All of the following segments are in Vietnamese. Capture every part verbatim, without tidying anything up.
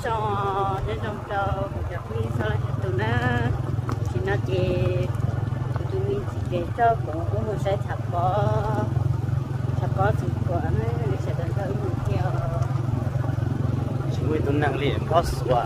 cho để trong cho cho mình sau là tụi nó chỉ nó chỉ tụi mình chỉ để cho cũng cũng một sẽ chặt có chặt có chỉ có nó sẽ đến tới một theo chúng tôi tụi năng liền có sủa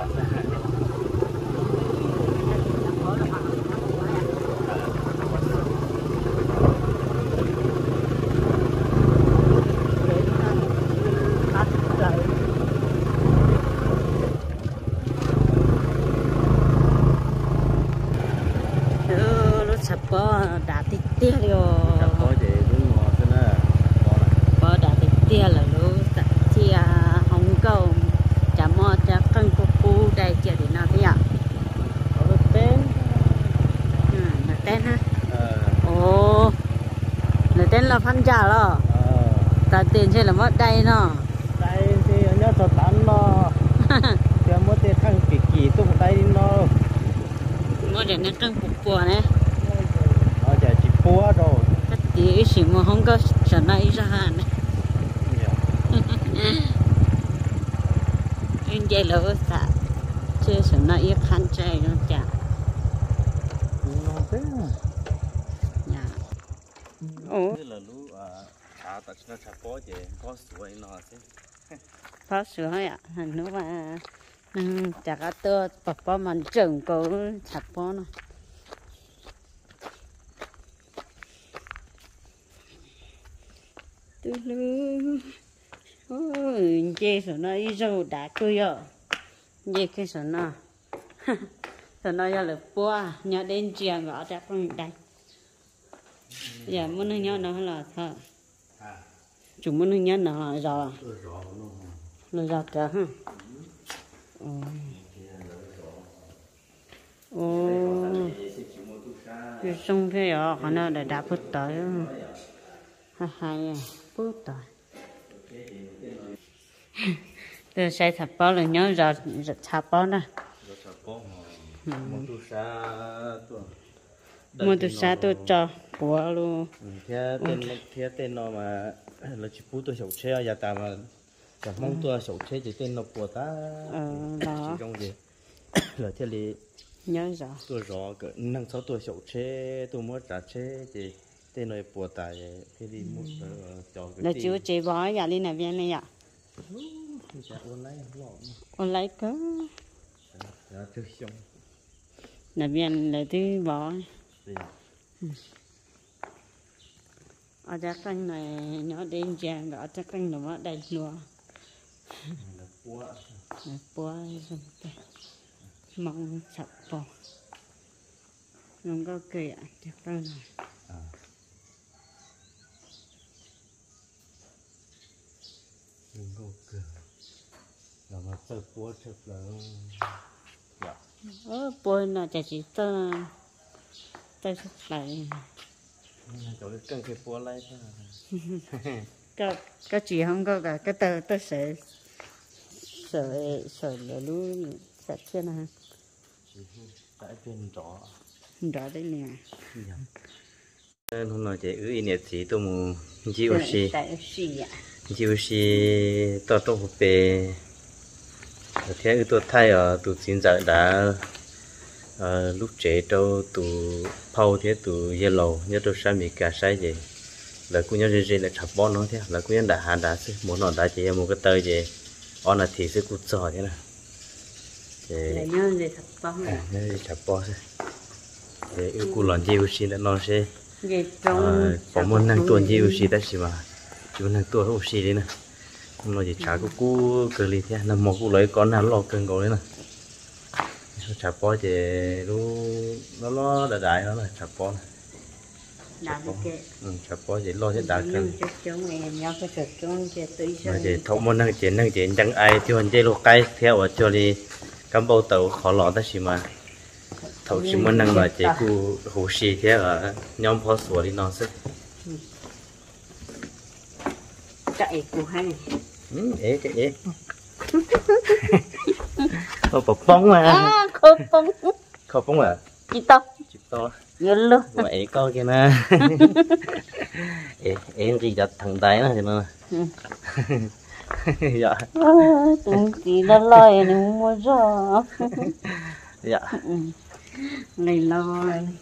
có đã tít tia rồi có gì đúng ngọt thế nè có đã tít tia là lúc thì Hồng Kông chả mò chả cân cô cô đây chưa thì nào thế ạ có tên là tên ha ồ là tên là Phan Trà đó ta tiền chơi là mất đây nó đây thì nhớ thật bán nó thì mất tiền thằng kỳ kỳ tung tay nó mất để nó cân cục của này búa rồi cái gì xí mà không có sợ này ra hả này em dây lỡ cả chơi sợ này khăn chơi nó chả nó thế nhà ồ là lú à tại nó chả có gì có sủi nó thế có sủi ạ nó mà chả có tơ bắp bắp mình trồng có chặt bó nó từ từ ôi dê sợ nó đi đâu đã cười à dê cái sợ nó sợ nó giờ là bua nhớ đến chiều gõ ra con đây giờ muốn nó nhớ nó là thợ chúng muốn nó nhớ nó rồi rồi rồi cả ha ồ cái sông thế à còn nó đã đã bớt tới hai hai bớt tới từ xây tháp bao là nhớ rồi tháp bao nè mua từ xa tôi cho của luôn thế tên thế tên nó mà là chỉ bút tôi sầu xe giờ ta mà chẳng mong tôi sầu xe chỉ tên nó của ta đó trong gì là thế li nhớ rõ tôi rõ cái năng sáu tôi sầu xe tôi muốn trả xe thì tên này của ta thế đi mua cho cái là chú chế bói giờ đi này viên này ạ online cơ là viên là thứ bói ở đây canh này nhỏ đến chàng ở đây canh nó ở đây luôn là búa dùng tay mong sập bò không có kìa chắc đây này đừng có cười là mà chơi búa thật là ơ búa là chỉ chỉ tơ tơ sắp lại chỗ cái cần cái búa lấy thôi cái cái chỉ không có cả cái tơ tơ sẽ sợ sợ là luôn sạch thế nào tại bên rõ rõ đấy nè hôm nay chị ứ in thì tôi muốn chịu gì tại gì ạ chịu gì tôi tôi phải về thế tôi thay ở tụ xin dạy đã lúc trẻ đâu tụ phao thế tụ yellow nhớ tôi sai bị cả sai gì là cũng nhớ gì là chập bón nó thế là cũng nhớ đã hà đã chứ muốn nó đã chỉ một cái tơi gì on là thì sẽ cút giỏi thế này để nhớ gì chập bón à nhớ gì chập bón thế để yêu cú lòn chịu gì là nó sẽ có một năng tuần chịu gì đó xí mà chú năng tuần không xí đấy nè nó chỉ trả cái cú cờ lì thế là một cú lấy con nào lo cơn gấu đấy nè chập bón thì nó nó đã đại nó là chập bón chập bón thì lo sẽ đại cơn mà thì thông một năng chuyện năng chuyện chẳng ai theo hành chế lô cái theo ở cho đi cắm bao tàu khó lọt đó xí mà thầu chỉ muốn năng là chỉ cu hồ xì thế ở nhóm phó sủa đi nó sức chạy của hay ừ ế cái ế không bọc bóng mà à không bóng không bóng à chị to chị to nhớ luôn mà ế con kia nè ế ế gì đặt thằng tay nó thì nó dạ tụi chị lo lo này mua giò dạ này lo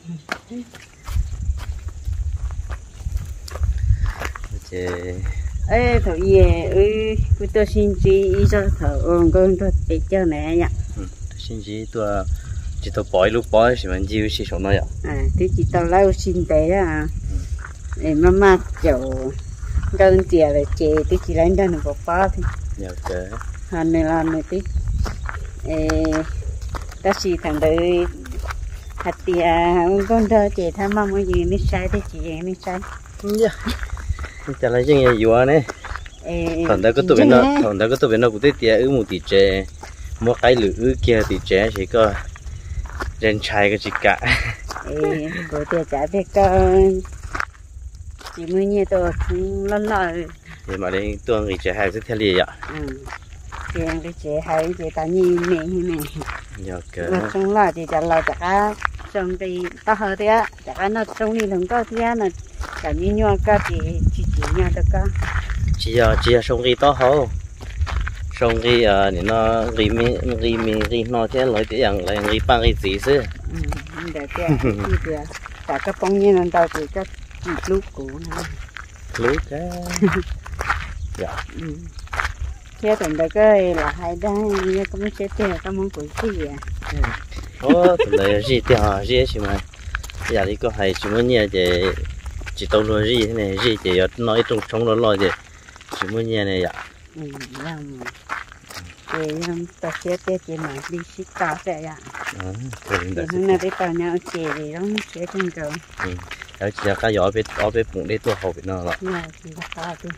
chị ê thợ gì ơi tôi tôi xin chị cho thợ ôn con tôi để cho mẹ nhá xin chị tôi chỉ tôi bỏ lúc bỏ thì mình chiêu chỉ số nói ạ à thì chị tao lâu xin tế à để mama kiểu đơn tiền là chị thì chị lấy cho nó có bao thì dạ cái hành này làm này tí ê ta chỉ thằng đấy hạt tiền con thợ chị tham mong cái gì mới sai thì chị gì mới sai dạ chả là gì nhiều này thằng đó có tụi bên nó thằng đó có tụi bên nó cũng thấy tiền ứ một tỷ trẻ mua cái lửa kia tỷ trẻ chỉ có trên trái cái gì cả ê có tiền trả biết con chỉ mới như tôi không lo lo thì mà đây tôi nghĩ trẻ hai rất theo liền ạ ừ tiền cái trẻ hai chị ta nhìn mẹ như này dạ cái nó trong là thì trả lời trả trong thì ta hơi thế á trả nó trong đi đừng có thế á là cả như nhau cả thì chỉ chỉ nhau được cả chỉ là chỉ là xong đi to hơn xong đi à nó đi mi đi mi đi nó thế lấy cái dạng là đi bằng cái gì chứ ừ để cái gì kìa cả các bông như lần đầu thì các lúc cũ này lúc cái dạ ừ thế thành ra cái là hai đây như cũng sẽ tiền các món của gì à ô là gì thì họ gì chứ mà giờ đi có hay chỉ muốn nhà thì chỉ tao nói gì thế này gì thì nói trong trong đó lo thì chỉ muốn nhà này ạ ừ làm thì làm ta sẽ tiền tiền mà đi xích cao sẽ ạ thì hôm nay đi tàu nhau chị thì nó sẽ không được ở chỉ là cái giỏ bên ở bên bụng đây tôi học bên nó là là chỉ là cao thôi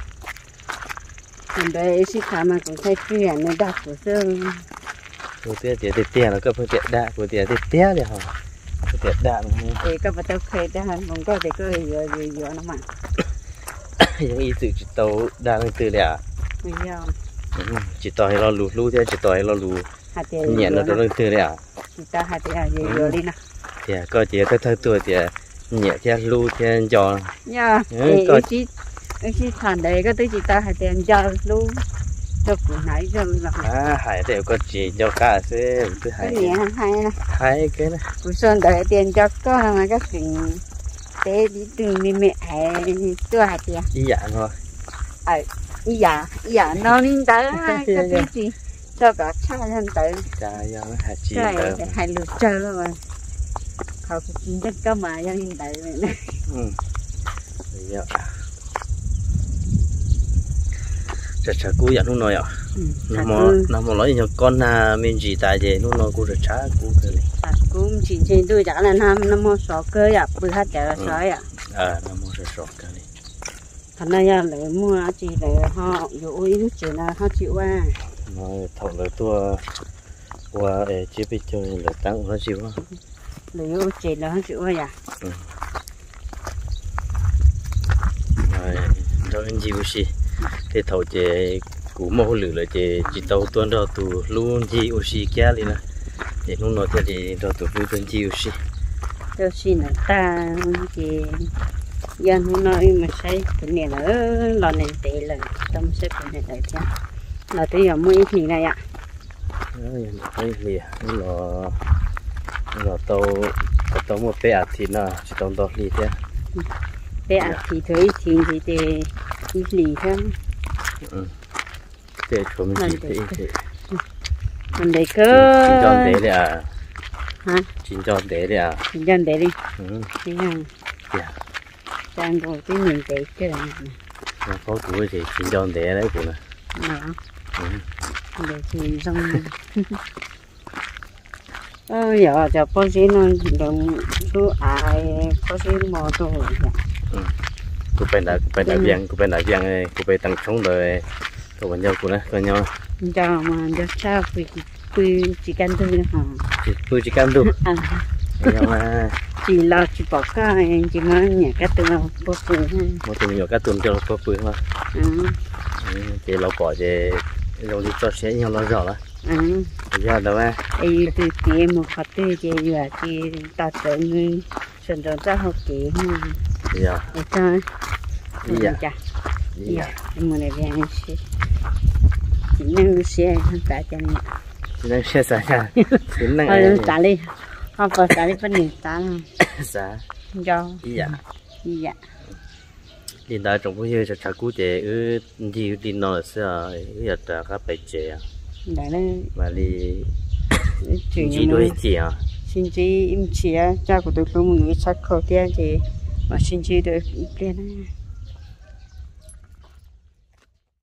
còn đây xích cao mà cũng thấy chuyện nó đặc của sơn của tiền tiền tiền là cái phương tiện đa của tiền tiền thì họ phương tiện đa thì các bạn tao khai ra không có thì có gì gì gì nó mà những ý tự chỉ tàu đa từ lẻ bây giờ chỉ tàu hay lo lù lù thế chỉ tàu hay lo lù nhẹ nó đó từ lẻ chỉ ta hai thì gì rồi đi nè thì có chỉ tới thời tuổi thì nhẹ thế lù thế giò nha cái chỉ cái chỉ thằng đấy có tới chỉ ta hai tiền giò lù cho cụ nãy giờ là à hai đều có chỉ cho cả thế thứ hai cái này hai nè hai cái này cụ sơn đợi tiền cho có mà các chuyện để đi từ mẹ mẹ hay tôi hai tiền ý dạng thôi à ý dạ ý dạ nó lên tới cái cái gì cho cả cha nhân tới cha do nó hai chi tới hai lượt chơi luôn rồi họ cũng rất có mà cho nhân tới này ừ giờ chả chả cú dạng lúc nói à nó mà nó mà nói như con à mình chỉ tại vì lúc nói cú chả chả cú cái này cũng chỉ trên tôi chắc là năm năm mô sọ cơ ạ bữa hát chả sói ạ à nó mua sọ cái này thành ra là lấy mua chỉ để họ dụ ý lúc chuyện là họ chịu à nói thầu lấy tua qua để chỉ biết cho lấy tăng họ chịu á lấy ô chỉ là họ chịu à rồi rồi anh chịu gì thì thầu chỉ cú mô lử là chỉ chỉ tàu tuần rồi tụ luôn chịu gì kia đi nè thì lúc nói thì rồi tụ vui tuần chịu gì tôi xin là ta chỉ dân hôm nay mà xây cái này là lò này tệ là tâm sẽ cái này lại cha là tôi giờ mua ít này ạ cái gì cái lò lò tàu tàu một bé thì nó chỉ tàu tàu đi thế bé thì thấy thì thì thì ít lì thôi ừ để cho mình chỉ thế thế mình để cơ chín tròn để đấy à hả chín tròn để đấy à chín tròn để đi ừ đi không dạ trang bộ cái mình để cái này nó có của gì chín tròn để đấy của này đó ừ để thì xong ơ giờ cho bác sĩ nó đồng số ai bác sĩ mò tôi ừ cô phải là cô phải là viên cô phải là viên này cô phải tăng sống rồi tôi vẫn nhau của nó coi nhau cho mà cho sao vì vì chỉ cần tôi hả chỉ tôi chỉ cam đâu à nhưng mà chỉ là chỉ bỏ cái chỉ mà nhà cái từ nào bố phụ một tuần nhiều các tuần cho nó phơi thôi ừ thì lâu bỏ thì lâu đi cho sẽ nhau lâu rồi đó ừ giờ đâu à ấy từ tiệm một phát từ chỉ là chỉ ta tới người sinh ra ra học kỹ giờ để cho giờ dạ giờ dạ mình này về chỉ năng xe tại cho nên chỉ năng xe sao nha chỉ năng ờ trả đi không có trả đi phân nền trả sao do dạ dạ đi đó trong bây giờ chắc cú chế ư đi đi nó sao giờ trả các bài chế đấy là mà đi chuyện chỉ đôi chỉ à xin chị im chia cha của tôi cũng muốn chắc khó tiền thì mà xin chị được tiền